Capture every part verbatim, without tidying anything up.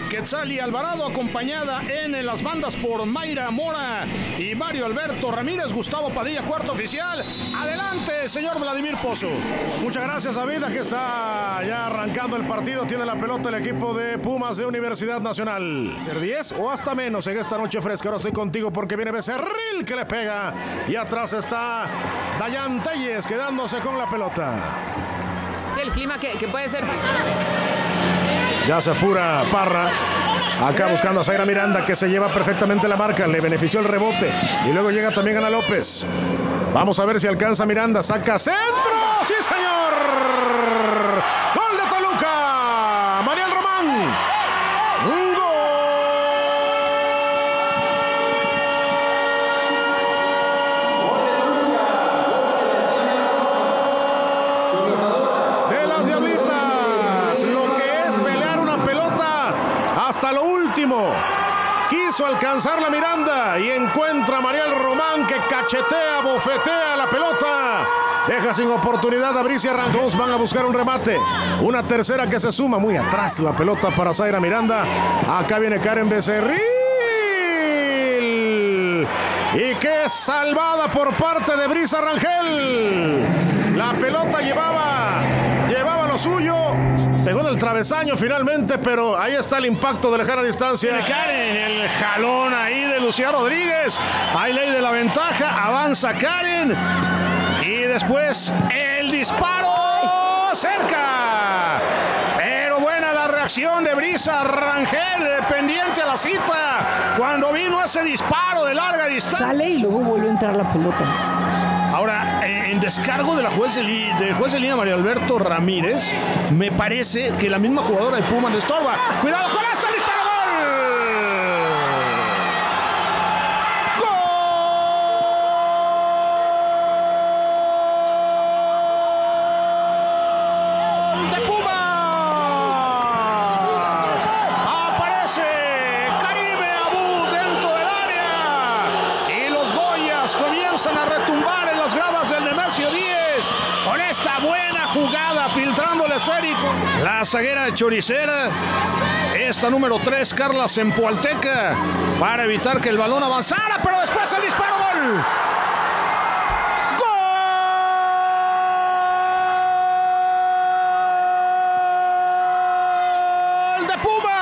Quetzali Alvarado, acompañada en las bandas por Mayra Mora y Mario Alberto Ramírez. Gustavo Padilla, cuarto oficial. Adelante, señor Vladimir Pozo. Muchas gracias, David. Aquí está ya arrancando el partido. Tiene la pelota el equipo de Pumas de Universidad Nacional. ¿Ser diez o hasta menos en esta noche fresca? Ahora estoy contigo porque viene Becerril que le pega. Y atrás está Dayan Telles quedándose con la pelota. El clima que, que puede ser... Ya se apura Parra. Acá buscando a Zaira Miranda, que se lleva perfectamente la marca. Le benefició el rebote. Y luego llega también Ana López. Vamos a ver si alcanza Miranda. Saca centro. ¡Sí, señor! ¡Gol de Toluca! Mariel Román. ¡Un gol! De las Diablitas. Lo que es pelear una pelota hasta lo último. Quiso alcanzar la Miranda y encuentra a Mariel Román, que cachetea, bofetea la pelota. Deja sin oportunidad a Bricia Rangos. Van a buscar un remate. Una tercera que se suma muy atrás. La pelota para Zaira Miranda. Acá viene Karen Becerril. Y qué salvada por parte de Brisa Rangel. La pelota llevaba, llevaba lo suyo. Pegó en el travesaño finalmente, pero ahí está el impacto de lejana distancia. Karen, el jalón ahí de Lucía Rodríguez. Hay ley de la ventaja. Avanza Karen. Y después el disparo cerca. Pero buena la reacción de Brisa Rangel, pendiente a la cita. Cuando vino ese disparo de larga distancia. Sale y luego vuelve a entrar la pelota. Ahora, en descargo de la juez de, li, de juez de línea Mario Alberto Ramírez, me parece que la misma jugadora de Pumas le estorba. ¡Cuidado con esto! ¡Disparo! ¡Gol! ¡De Pumas! Aparece Karime Abú dentro del área. Y los Goyas comienzan a retumbar en las gradas del Nemesio diez con esta buena jugada filtrando el esférico. La zaguera choricera, esta número tres, Carla Zempoalteca, para evitar que el balón avanzara, pero después el disparo. ¡Gol! ¡Gol de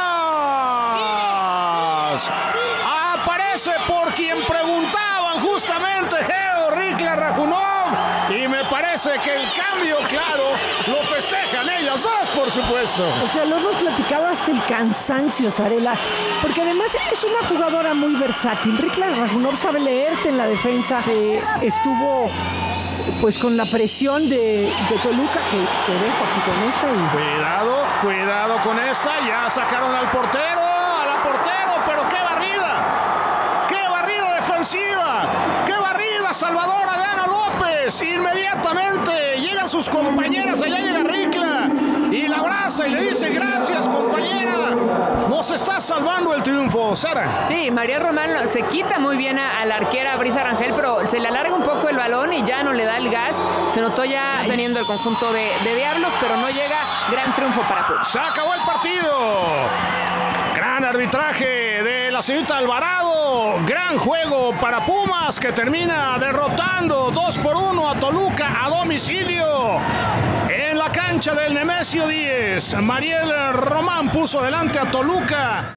Pumas! Aparece por quien preguntaban justamente, Geo Rikla Rajunov, y me parece que el cambio, claro, lo festejan ellas dos, por supuesto. O sea, lo hemos platicado hasta el cansancio, Zarela, porque además es una jugadora muy versátil. Rikla Rajunov sabe leerte en la defensa. Eh, estuvo pues con la presión de, de Toluca, que te dejo aquí con esta. Y... Cuidado, cuidado con esta. Ya sacaron al portero, a la portero, pero qué barrida. ¡Qué barrida defensiva! ¡Qué barrida salvadora de Ana López! Inmediatamente llegan sus compañeras, allá llega Rikla y la abraza y le dice: gracias, compañera, nos está salvando el triunfo. Sara. Sí, María Román se quita muy bien a, a la arquera Brisa Rangel, pero se le alarga un poco el balón y ya no le da el gas. Se notó ya teniendo el conjunto de, de Diablos, pero no llega. Gran triunfo para Pumas. Se acabó el partido. Gran arbitraje de la señorita Alvarado. Gran juego para Pumas, que termina derrotando dos por uno a Toluca a domicilio. En la cancha del Nemesio diez, Mariel Román puso delante a Toluca.